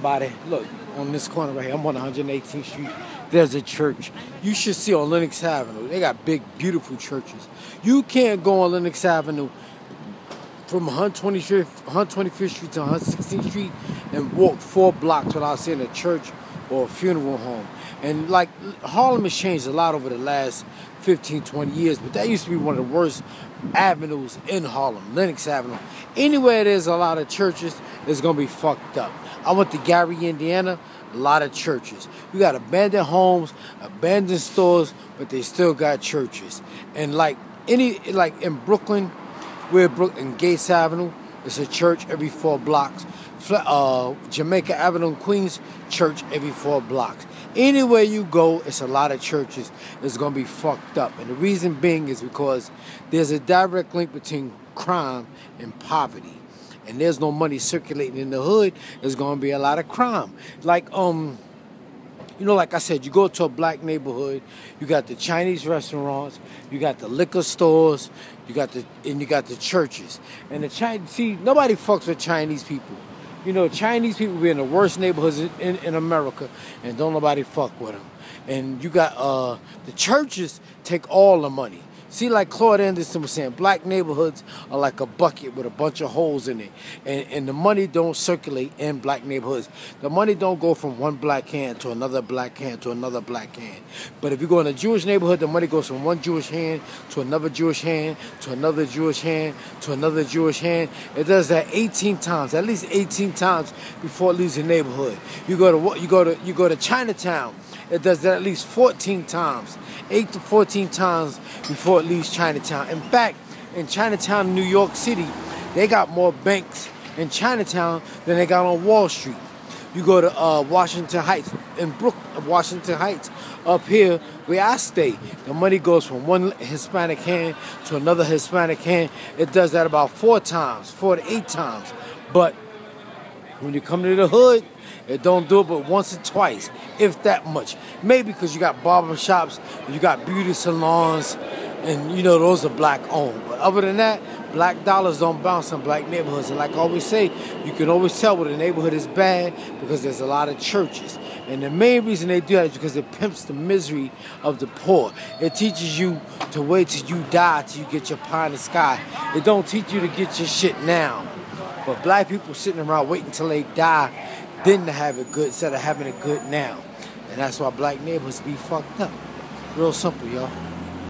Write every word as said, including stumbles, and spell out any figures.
everybody, look, on this corner right here, I'm on one hundred eighteenth Street, there's a church. You should see on Lenox Avenue, they got big, beautiful churches. You can't go on Lenox Avenue from one hundred twenty-fifth Street to one hundred sixteenth Street and walk four blocks without seeing a church or a funeral home. And like, Harlem has changed a lot over the last fifteen, twenty years, but that used to be one of the worst avenues in Harlem, Lenox Avenue. Anywhere there's a lot of churches, it's gonna be fucked up. I went to Gary, Indiana, a lot of churches. You got abandoned homes, abandoned stores, but they still got churches. And like any, like in Brooklyn, we're Brooklyn, Gates Avenue, it's a church every four blocks. Uh, Jamaica Avenue, Queens, church every four blocks. Anywhere you go, it's a lot of churches. It's going to be fucked up. And the reason being is because there's a direct link between crime and poverty. And there's no money circulating in the hood. There's going to be a lot of crime. Like, um, you know, like I said, you go to a black neighborhood, you got the Chinese restaurants, you got the liquor stores, you got the, and you got the churches. And the Chinese, see, nobody fucks with Chinese people. You know, Chinese people be in the worst neighborhoods in, in, in America, and don't nobody fuck with them. And you got uh, the churches take all the money. See, like Claude Anderson was saying, black neighborhoods are like a bucket with a bunch of holes in it. And, and the money don't circulate in black neighborhoods. The money don't go from one black hand to another black hand to another black hand. But if you go in a Jewish neighborhood, the money goes from one Jewish hand to another Jewish hand to another Jewish hand to another Jewish hand. It does that eighteen times, at least eighteen times before it leaves the neighborhood. You go to you go to you go to Chinatown. It does that at least fourteen times, eight to fourteen times before it leaves Chinatown. In fact, in Chinatown, New York City, they got more banks in Chinatown than they got on Wall Street. You go to uh, Washington Heights, in Brook, Washington Heights, up here where I stay, the money goes from one Hispanic hand to another Hispanic hand. It does that about four times, four to eight times. But when you come to the hood, it don't do it but once or twice, if that much. Maybe because you got barber shops, you got beauty salons, and you know those are black owned. But other than that, black dollars don't bounce in black neighborhoods. And like I always say, you can always tell when a neighborhood is bad because there's a lot of churches. And the main reason they do that is because it pimps the misery of the poor. It teaches you to wait till you die till you get your pie in the sky. It don't teach you to get your shit now. But black people sitting around waiting till they die then to have it good instead of having it good now. And that's why black neighborhoods be fucked up. Real simple, y'all.